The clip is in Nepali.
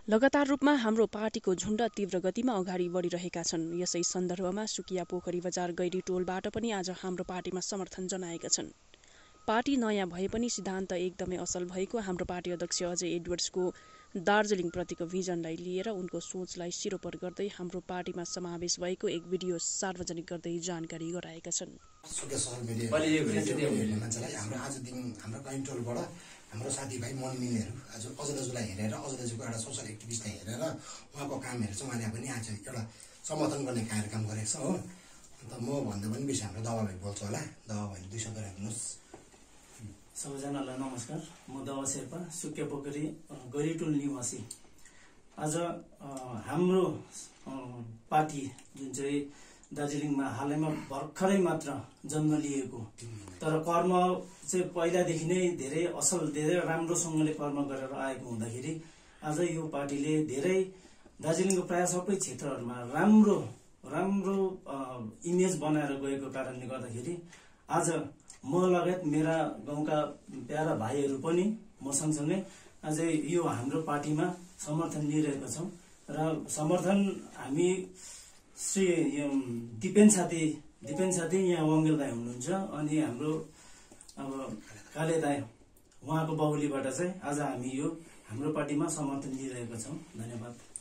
लगातार रूपमा हाम्रो पार्टीको झुण्ड तीव्र गतिमा अगाडि बढिरहेका छन्। यसै सन्दर्भमा सुकिया पोखरी बजार गैरी टोलबाट पनि आज हाम्रो पार्टीमा समर्थन जनाएका छन्। पार्टी नयाँ भए पनि सिद्धान्त एकदमै असल भएको हाम्रो पार्टी अध्यक्ष अजय एडवर्ड्सको दार्जिलिङ प्रतिको भिजनलाई लिएर उनको सोचलाई सिरोपर गर्दै हाम्रो पार्टीमा समावेश भएको एक भिडियो सार्वजनिक गर्दै जानकारी गराएका छन्। हाम्रो साथीभाइ मनमिनेहरू आज अजय दाजुलाई हेरेर अजय दाजुको एउटा सोसल एक्टिभिस्टलाई हेरेर उहाँको कामहरू चाहिँ उहाँले पनि आज एउटा समर्थन गर्ने कार्यक्रम गरेको छ हो। अन्त म भन्दा पनि बेसी हाम्रो दवा भाइ बोल्छु होला। दवा भाइ 2 शब्द राख्नुहोस्। सबैजनालाई नमस्कार। म दवा शेर्पा, सुकिया पोखरी गैरीटोल निवासी। आज हाम्रो पार्टी जुन चाहिँ दार्जिलिङमा हालैमा भर्खरै मात्र जन्म लिएको तर कर्म चाहिँ पहिलादेखि नै धेरै असल धेरै राम्रोसँगले कर्म गरेर आएको हुँदाखेरि आज यो पार्टीले धेरै दार्जिलिङको प्राय सबै क्षेत्रहरूमा राम्रो राम्रो इमेज बनाएर गएको कारणले गर्दाखेरि आज म लगायत मेरा गाउँका प्यारा भाइहरू पनि म सँगसँगै आज यो हाम्रो पार्टीमा समर्थन लिइरहेका छौँ र समर्थन हामी श्री दिपेन साथी यहाँ वङ्गेल दाई हुनुहुन्छ अनि हाम्रो अब काले दाई उहाँको बाहुलीबाट चाहिँ आज हामी यो हाम्रो पार्टीमा समर्थन लिइरहेका छौँ। धन्यवाद।